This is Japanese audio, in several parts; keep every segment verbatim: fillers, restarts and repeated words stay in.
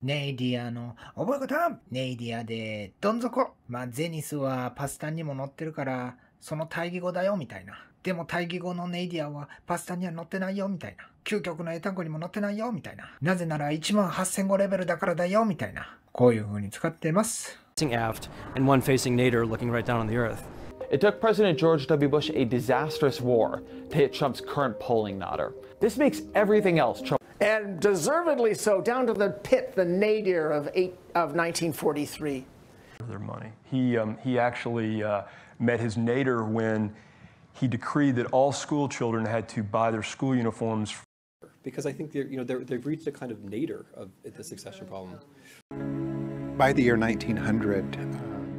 ネイディアの覚え方ネイディアでどん底。まあゼニスはパスタにも載ってるからその対義語だよみたいな。でも対義語のネイディアはパスタには載ってないよみたいな。究極の英単語にも載ってないよみたいな。なぜならいちまんはっせんごレベルだからだよみたいな。こういう風に使ってます。 Aft and one facing Nader looking right down on the earth. It took President George W. Bush a disastrous war to hit Trump's current polling nadir. This makes everything else Trump. And deservedly so, down to the pit, the nadir of eight of nineteen forty-three. Their money. He um, he actually uh, met his nadir when he decreed that all school children had to buy their school uniforms. Because I think they're, you know, they're, they've reached a kind of nadir of the succession problem. By the year nineteen hundred, uh,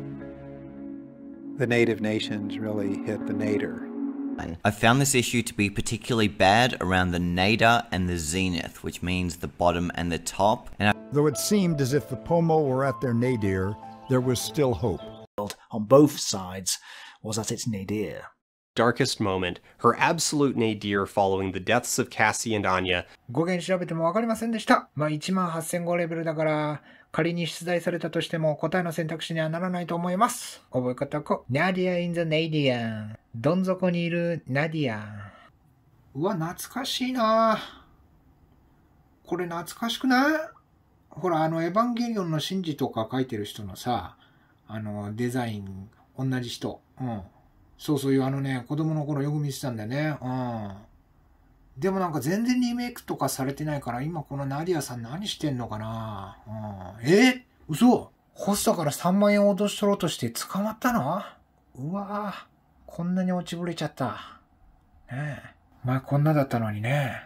the native nations really hit the nadir. I found this issue to be particularly bad around the nadir and the zenith, which means the bottom and the top. And I Though it seemed as if the Pomo were at their nadir, there was still hope. On both sides was at its nadir. Darkest moment, her absolute nadir following the deaths of Cassie and Anya. 語源調べてもわかりませんでした。まあいちまんはっせんごレベルだから仮に出題されたとしても答えの選択肢にはならないと思います。覚え方こう。ナディア in the nadir。どん底にいるナディア。うわ、懐かしいな。これ懐かしくない？ほら、あの、エヴァンゲリオンのシンジとか書いてる人のさ、あの、デザイン、同じ人。うん。そうそういうあのね、子供の頃よく見てたんだよね。うん。でもなんか全然リメイクとかされてないから、今このナディアさん何してんのかな。うん。え？嘘？ホストからさんまんえん脅し取ろうとして捕まったの？うわぁ。こんなに落ちぶれちゃった。ねえ。前こんなだったのにね。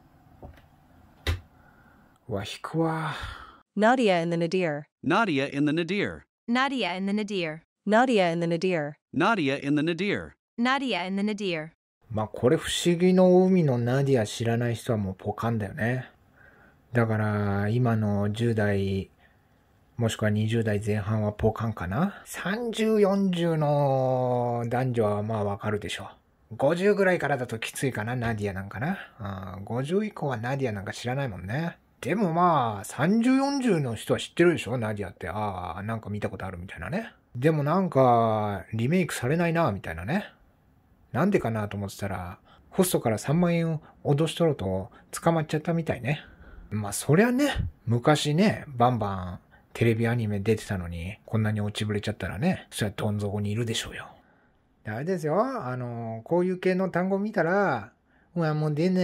うわ、引くわ。 Nadia in the nadir. Nadia in the nadir. Nadia in the nadir. Nadia in the nadir. Nadia in the nadir. Nadia in the nadir. まあこれ不思議の海のナディア知らない人はもうポカンだよね。だから今のじゅう代もしくはにじゅう代前半はポカンかな。さんじゅう、よんじゅうの男女はまあわかるでしょう。ごじゅうぐらいからだときついかな、ナディアなんかな。うん、ごじゅう以降はナディアなんか知らないもんね。でもまあさんじゅう、よんじゅうの人は知ってるでしょ、ナディアって。ああ、なんか見たことあるみたいなね。でもなんかリメイクされないなみたいなね。なんでかなと思ってたらホストからさんまんえんを脅し取ろうと捕まっちゃったみたいね。まあそりゃね、昔ねバンバンテレビアニメ出てたのにこんなに落ちぶれちゃったらね、そりゃどん底にいるでしょうよ。あれですよ、あのこういう系の単語見たら、うわもう出ない、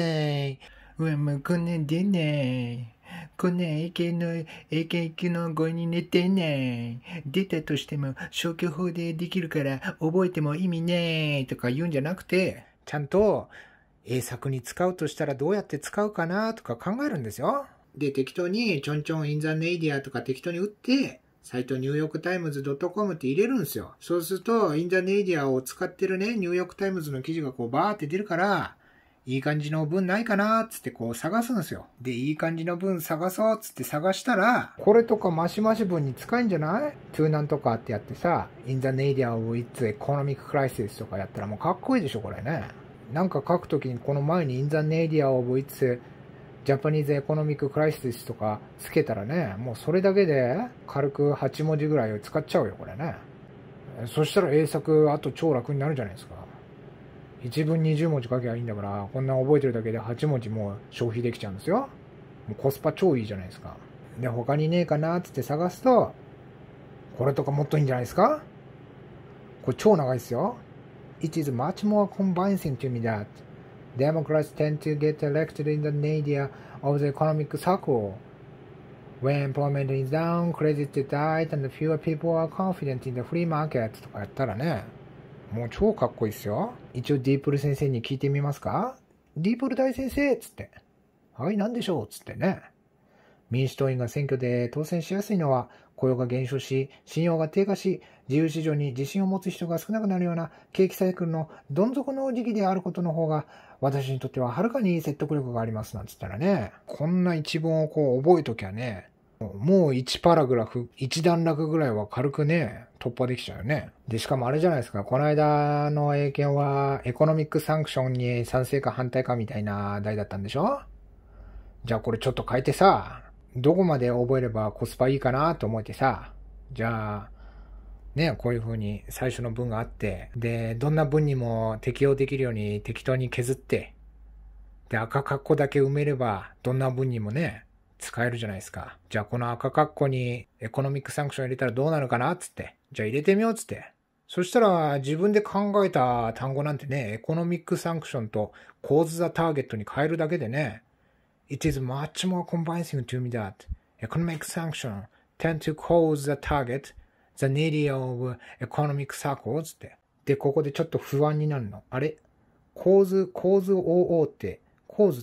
うわもうこんなん出ない、こんな英検の、英検いちのごに寝てない。出たとしても消去法でできるから覚えても意味ないとか言うんじゃなくて、ちゃんと英作に使うとしたらどうやって使うかなとか考えるんですよ。で、適当にちょんちょんインザネイディアとか適当に打って、サイトニューヨークタイムズ .com って入れるんですよ。そうすると、インザネイディアを使ってるね、ニューヨークタイムズの記事がこうバーって出るから、いい感じの文ないかなーっつってこう探すんですよ。で、いい感じの文探そうっつって探したら、これとかマシマシ文に使えんじゃない？ to なんとかってやってさ、in the nadir of its economic crisis とかやったらもうかっこいいでしょ、これね。なんか書くときにこの前に in the nadir of its Japanese economic crisis とかつけたらね、もうそれだけで軽くはちもじぐらい使っちゃうよ、これね。そしたら英作あと超楽になるじゃないですか。一文にじゅうもじ書けばいいんだから、こんな覚えてるだけではちもじもう消費できちゃうんですよ。もうコスパ超いいじゃないですか。で、他にねえかなーって探すと、これとかもっといいんじゃないですか？これ超長いですよ。It is much more convincing to me that Democrats tend to get elected in the nadir of the economic cycle. When employment is down, credit is tight, and fewer people are confident in the free market とかやったらね、もう超かっこいいっすよ。一応ディープル先生に聞いてみますか？ディープル大先生っつって。はい、なんでしょうつってね。民主党員が選挙で当選しやすいのは、雇用が減少し、信用が低下し、自由市場に自信を持つ人が少なくなるような景気サイクルのどん底の時期であることの方が、私にとってははるかに説得力がありますなんつったらね、こんな一文をこう覚えときゃね、もういちパラグラフ、いち段落ぐらいは軽くね、突破できちゃうよね。で、しかもあれじゃないですか、この間の英検はエコノミックサンクションに賛成か反対かみたいな題だったんでしょ？じゃあこれちょっと変えてさ、 どこまで覚えればコスパいいかなと思ってさ、じゃあ、ね、こういう風に最初の文があって、で、どんな文にも適用できるように適当に削って、で、赤括弧だけ埋めれば、どんな文にもね、使えるじゃないですか。じゃあこの赤括弧にエコノミックサンクション入れたらどうなるかなっつって。じゃあ入れてみようっつって。そしたら自分で考えた単語なんてね、エコノミックサンクションとcause the targetに変えるだけでね、It is much more convincing to me that economic sanction tend to cause the target the need of economic circles って。で、ここでちょっと不安になるの。あれcause、cause オーオー って、cause って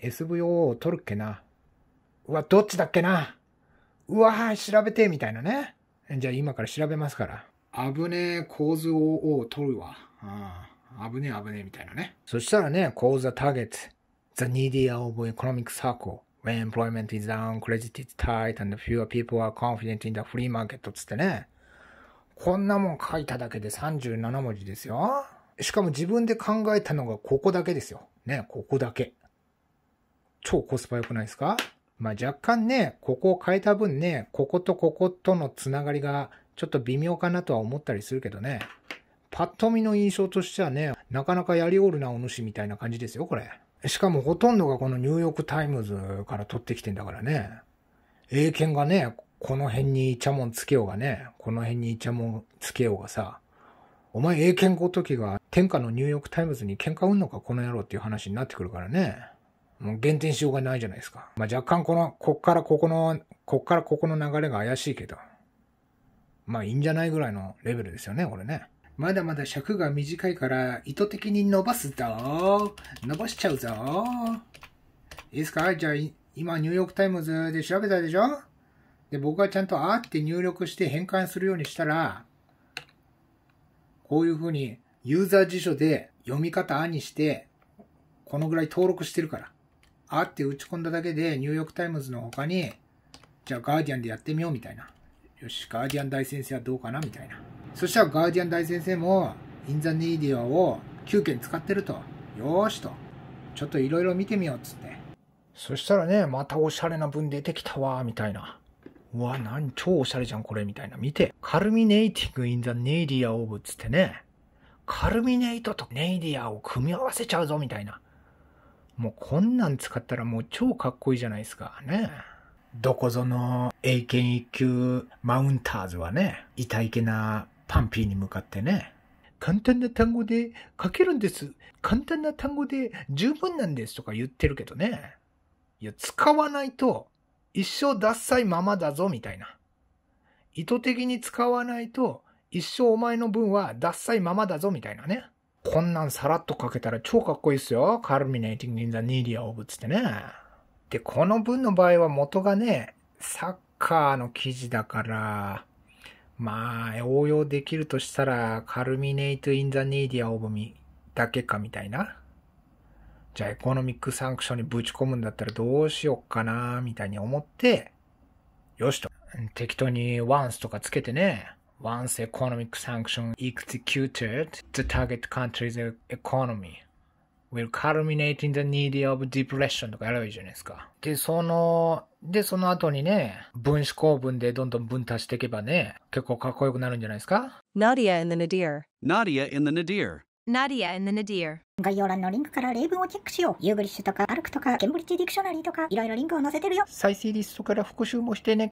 エスブイオーオー 取るっけな。うわ、どっちだっけな。うわー、調べて、みたいなね。じゃあ今から調べますから。危ねえ、cause オーオー 取るわ。ああ、危ねえ、危ねえ、みたいなね。そしたらね、cause the target, the need of economic circle, when employment is down, credit is tight, and fewer people are confident in the free market つってね。こんなもん書いただけでさんじゅうなな文字ですよ。しかも自分で考えたのがここだけですよ。ね、ここだけ。超コスパ良くないですか？まあ若干ね、ここを変えた分ね、こことこことのつながりがちょっと微妙かなとは思ったりするけどね。パッと見の印象としてはね、なかなかやりおるなお主みたいな感じですよ、これ。しかもほとんどがこのニューヨークタイムズから取ってきてんだからね。英検がね、この辺にイチャモンつけようがね、この辺にイチャモンつけようがさ、お前英検ごときが天下のニューヨークタイムズに喧嘩売んのかこの野郎っていう話になってくるからね。もう減点しようがないじゃないですか。まあ、若干この、こっからここの、こっからここの流れが怪しいけど。まあいいんじゃないぐらいのレベルですよね、これね。まだまだ尺が短いから意図的に伸ばすぞ。伸ばしちゃうぞ。いいですか？じゃあ今ニューヨークタイムズで調べたでしょ？で、僕がちゃんとあーって入力して変換するようにしたら、こういう風にユーザー辞書で読み方あにして、このぐらい登録してるから。あって打ち込んだだけでニューヨークタイムズの他に、じゃあガーディアンでやってみようみたいな。よし、ガーディアン大先生はどうかなみたいな。そしたらガーディアン大先生も、インザネイディアをきゅうけん使ってると。よーしと。ちょっといろいろ見てみようっつって。そしたらね、またおしゃれな文出てきたわ、みたいな。うわ、何、超おしゃれじゃん、これ、みたいな。見て。カルミネイティングインザネイディアオブっつってね。カルミネイトとネイディアを組み合わせちゃうぞ、みたいな。もうこんなん使ったらもう超かっこいいじゃないですか。ね。どこぞの英検一級マウンターズはね、痛いけなパンピーに向かってね、簡単な単語で書けるんです。簡単な単語で十分なんですとか言ってるけどね。いや、使わないと一生ダッサいままだぞみたいな。意図的に使わないと一生お前の文はダッサいままだぞみたいなね。こんなんさらっと書けたら超かっこいいっすよ。Culminating in the Nedia of つってね。で、この文の場合は元がね、サッカーの記事だから、まあ、応用できるとしたら、Culminate in the Nedia of だけかみたいな。じゃあ、エコノミックサンクションにぶち込むんだったらどうしよっかな、みたいに思って、よしと。適当に once とかつけてね。Once economic sanction executed, the target country's economy will culminate in the need of depression とかやればいいじゃないですか。で、その、で、その後にね、分子構文でどんどん分足していけばね、結構かっこよくなるんじゃないですか？ Nadia in the Nadir. Nadia in the Nadir. Nadia in the Nadir. 概要欄のリンクから例文をチェックしよう。ユーグリッシュとかアルクとかケンブリッジディクショナリーとかいろいろリンクを載せてるよ。 再生リストから復習もしてね。